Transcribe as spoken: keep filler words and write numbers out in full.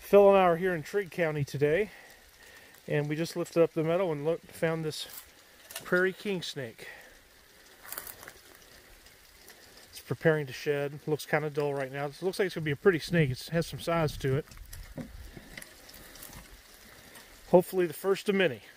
Phil and I are here in Trigg County today, and we just lifted up the meadow and looked, found this prairie king snake. It's preparing to shed. Looks kind of dull right now. It looks like it's going to be a pretty snake. It has some size to it. Hopefully the first of many.